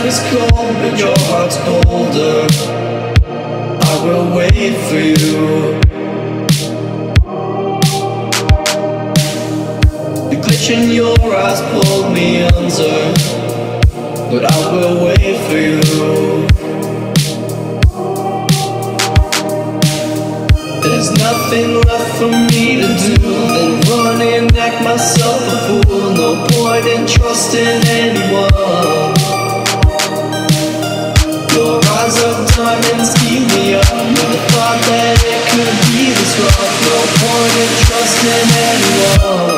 is cold, but your heart's colder. I will wait for you. The glitch in your eyes pulled me under, but I will wait for you. There's nothing left for me to do than run and act myself a fool. No point in trusting anyone. Your eyes of diamonds keep me up with the thought that it could be this rough. No point in trusting anyone.